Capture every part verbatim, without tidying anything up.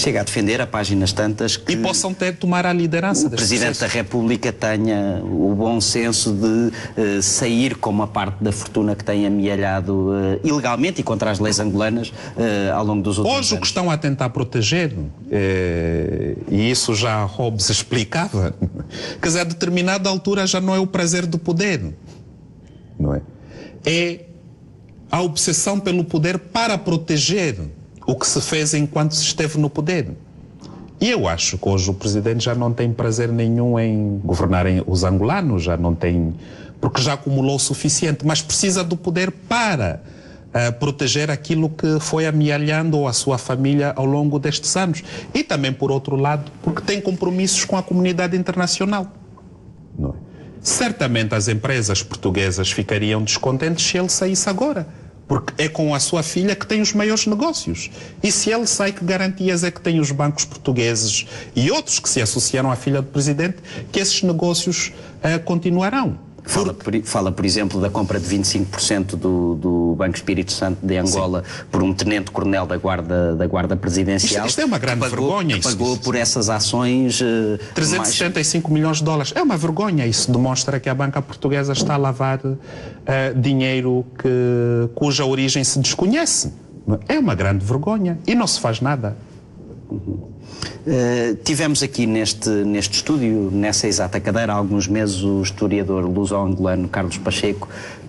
chega a defender a páginas tantas que... E possam ter, tomar a liderança. O Presidente da República tenha o bom senso de uh, sair com uma parte da fortuna que tem amealhado uh, ilegalmente e contra as leis angolanas uh, ao longo dos últimos anos. Hoje o que estão a tentar proteger, é, e isso já Hobbes explicava, quer dizer, a determinada altura já não é o prazer do poder, não é? É a obsessão pelo poder para proteger o que se fez enquanto se esteve no poder. E eu acho que hoje o Presidente já não tem prazer nenhum em governarem os angolanos, já não tem, porque já acumulou o suficiente, mas precisa do poder para uh, proteger aquilo que foi amealhando a sua família ao longo destes anos. E também, por outro lado, porque tem compromissos com a comunidade internacional. Não é? Certamente as empresas portuguesas ficariam descontentes se ele saísse agora, porque é com a sua filha que tem os maiores negócios. E se ele sai, que garantias é que tem os bancos portugueses e outros que se associaram à filha do Presidente, que esses negócios uh, continuarão? Fala por, fala, por exemplo, da compra de vinte e cinco por cento do, do Banco Espírito Santo de Angola, sim, por um tenente-coronel da Guarda, da Guarda Presidencial. Isto, isto é uma grande que pagou, vergonha. Que pagou isso, por essas ações... Uh, trezentos e setenta e cinco mais... milhões de dólares. É uma vergonha. Isso demonstra que a banca portuguesa está a lavar uh, dinheiro que, cuja origem se desconhece. É uma grande vergonha. E não se faz nada. Uhum. Uh, tivemos aqui neste, neste estúdio, nessa exata cadeira, há alguns meses, o historiador luso-angolano Carlos Pacheco,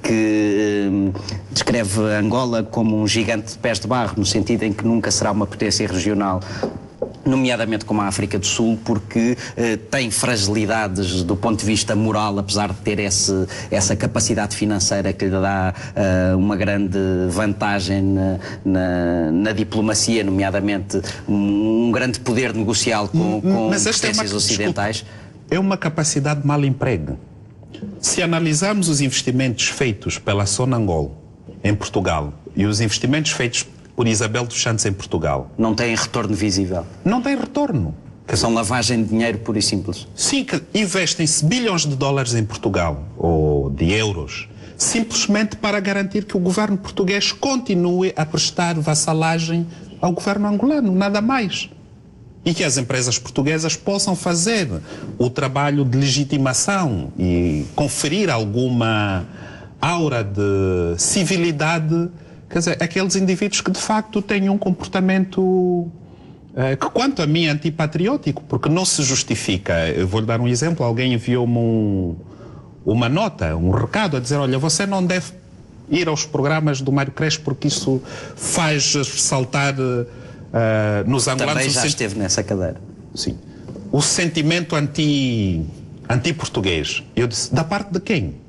que uh, descreve Angola como um gigante de pés de barro, no sentido em que nunca será uma potência regional, nomeadamente como a África do Sul, porque eh, tem fragilidades do ponto de vista moral, apesar de ter esse, essa capacidade financeira que lhe dá eh, uma grande vantagem na, na, na diplomacia, nomeadamente um, um grande poder negocial com, com potências é uma, ocidentais. Desculpa, é uma capacidade mal empregue. Se analisarmos os investimentos feitos pela Sonangol em Portugal e os investimentos feitos por Isabel dos Santos em Portugal, não tem retorno visível. Não tem retorno. Que são lavagem de dinheiro pura e simples. Sim, que investem-se bilhões de dólares em Portugal, ou de euros, simplesmente para garantir que o governo português continue a prestar vassalagem ao governo angolano, nada mais. E que as empresas portuguesas possam fazer o trabalho de legitimação e conferir alguma aura de civilidade. Quer dizer, aqueles indivíduos que de facto têm um comportamento uh, que, quanto a mim, é antipatriótico, porque não se justifica. Eu vou-lhe dar um exemplo. Alguém enviou-me um, uma nota, um recado a dizer, olha, você não deve ir aos programas do Mário Crespo porque isso faz ressaltar uh, nos angolanos... Também já o esteve sen... nessa cadeira. Sim. O sentimento anti, anti-português. Eu disse, da parte de quem?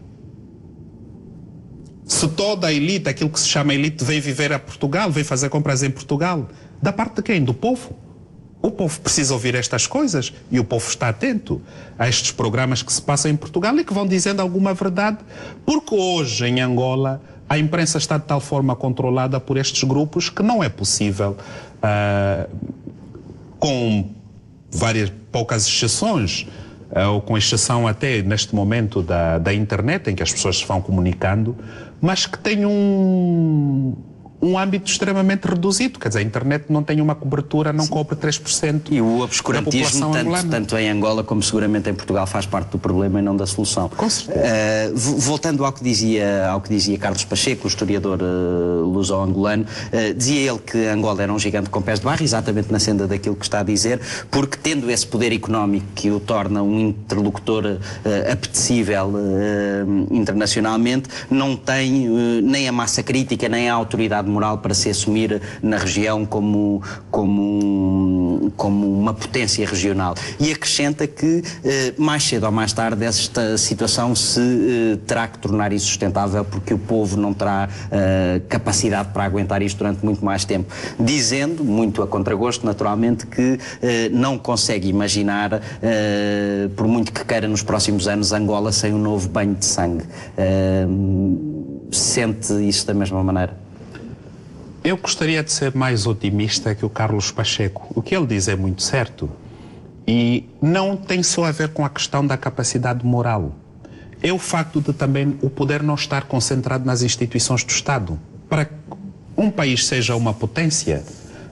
Se toda a elite, aquilo que se chama elite, vem viver a Portugal, vem fazer compras em Portugal, da parte de quem? Do povo. O povo precisa ouvir estas coisas e o povo está atento a estes programas que se passam em Portugal e que vão dizendo alguma verdade, porque hoje em Angola a imprensa está de tal forma controlada por estes grupos que não é possível, uh, com várias poucas exceções, uh, ou com exceção até neste momento da, da internet, em que as pessoas se vão comunicando, mas que tem um, um âmbito extremamente reduzido. Quer dizer, a internet não tem uma cobertura, não cobre três por cento e o obscurantismo, tanto, tanto em Angola como seguramente em Portugal, faz parte do problema e não da solução. Com certeza. Uh, voltando ao que, dizia, ao que dizia Carlos Pacheco, o historiador uh, luso-angolano, uh, dizia ele que Angola era um gigante com pés de barro, exatamente na senda daquilo que está a dizer, porque tendo esse poder económico que o torna um interlocutor uh, apetecível uh, internacionalmente, não tem uh, nem a massa crítica, nem a autoridade moral para se assumir na região como, como, como uma potência regional. E acrescenta que eh, mais cedo ou mais tarde esta situação se eh, terá que tornar insustentável porque o povo não terá eh, capacidade para aguentar isto durante muito mais tempo. Dizendo, muito a contragosto naturalmente, que eh, não consegue imaginar, eh, por muito que queira nos próximos anos, Angola sem um novo banho de sangue. Eh, sente isso da mesma maneira? Eu gostaria de ser mais otimista que o Carlos Pacheco. O que ele diz é muito certo e não tem só a ver com a questão da capacidade moral. É o facto de também o poder não estar concentrado nas instituições do Estado. Para que um país seja uma potência,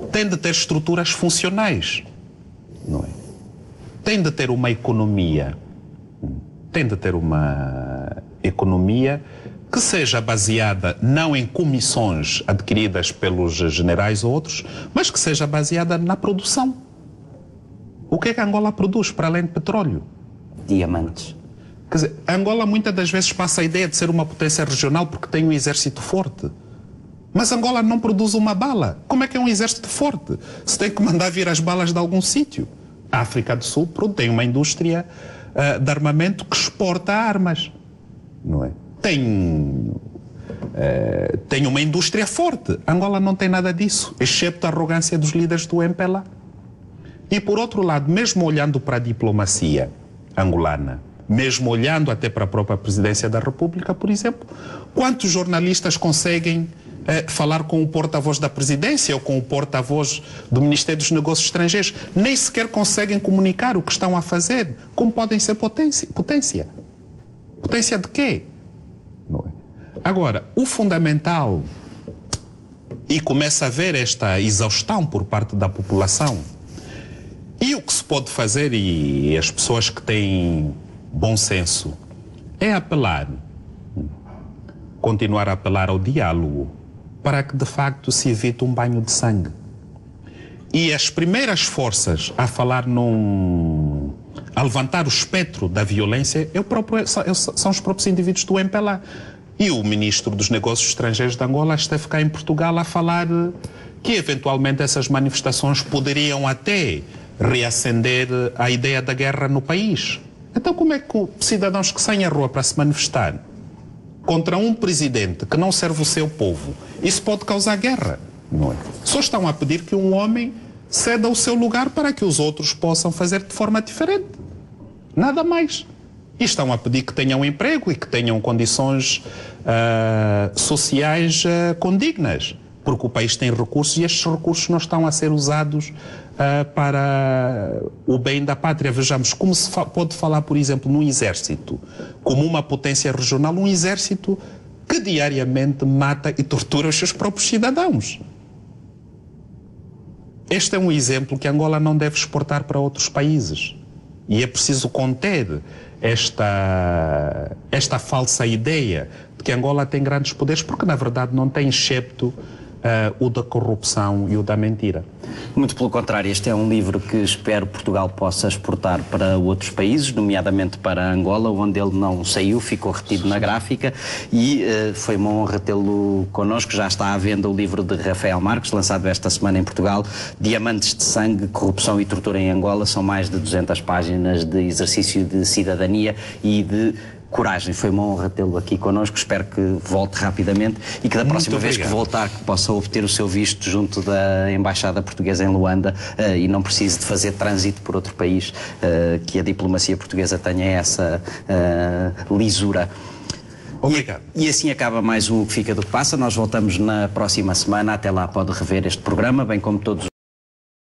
tem de ter estruturas funcionais, não é? Tem de ter uma economia, tem de ter uma economia que seja baseada não em comissões adquiridas pelos generais ou outros, mas que seja baseada na produção. O que é que Angola produz para além de petróleo? Diamantes. Quer dizer, Angola muitas das vezes passa a ideia de ser uma potência regional porque tem um exército forte. Mas Angola não produz uma bala. Como é que é um exército forte? Se tem que mandar vir as balas de algum sítio. A África do Sul tem uma indústria uh, de armamento que exporta armas. Não é? Tem, uh, tem uma indústria forte. Angola não tem nada disso, excepto a arrogância dos líderes do M P L A. E por outro lado, mesmo olhando para a diplomacia angolana, mesmo olhando até para a própria presidência da República, por exemplo, quantos jornalistas conseguem eh, falar com o porta-voz da presidência ou com o porta-voz do Ministério dos Negócios Estrangeiros? Nem sequer conseguem comunicar o que estão a fazer. Como podem ser potência? Potência, potência de quê? Não é? Agora, o fundamental, e começa a haver esta exaustão por parte da população, e o que se pode fazer, e as pessoas que têm bom senso, é apelar, continuar a apelar ao diálogo, para que de facto se evite um banho de sangue. E as primeiras forças a falar num... a levantar o espectro da violência é o próprio, são os próprios indivíduos do M P L A. E o ministro dos Negócios Estrangeiros de Angola esteve cá em Portugal a falar que eventualmente essas manifestações poderiam até reacender a ideia da guerra no país. Então como é que cidadãos que saem à rua para se manifestar contra um presidente que não serve o seu povo, isso pode causar guerra? Não é? Só estão a pedir que um homem ceda o seu lugar para que os outros possam fazer de forma diferente. Nada mais. E estão a pedir que tenham emprego e que tenham condições uh, sociais uh, condignas, porque o país tem recursos e estes recursos não estão a ser usados uh, para o bem da pátria. Vejamos como se fa- pode falar, por exemplo, num exército, como uma potência regional, um exército que diariamente mata e tortura os seus próprios cidadãos. Este é um exemplo que Angola não deve exportar para outros países. E é preciso conter esta, esta falsa ideia de que Angola tem grandes poderes, porque na verdade não tem, excepto uh, o da corrupção e o da mentira. Muito pelo contrário, este é um livro que espero Portugal possa exportar para outros países, nomeadamente para Angola, onde ele não saiu, ficou retido na gráfica, e uh, foi uma honra tê-lo connosco. Já está à venda o livro de Rafael Marques, lançado esta semana em Portugal, Diamantes de Sangue, Corrupção e Tortura em Angola. São mais de duzentas páginas de exercício de cidadania e de coragem. Foi uma honra tê-lo aqui connosco. Espero que volte rapidamente e que da próxima vez que voltar que possa obter o seu visto junto da Embaixada Portuguesa em Luanda uh, e não precise de fazer trânsito por outro país, uh, que a diplomacia portuguesa tenha essa uh, lisura. Obrigado. E, e assim acaba mais um O Que Fica do Que Passa. Nós voltamos na próxima semana. Até lá pode rever este programa, bem como todos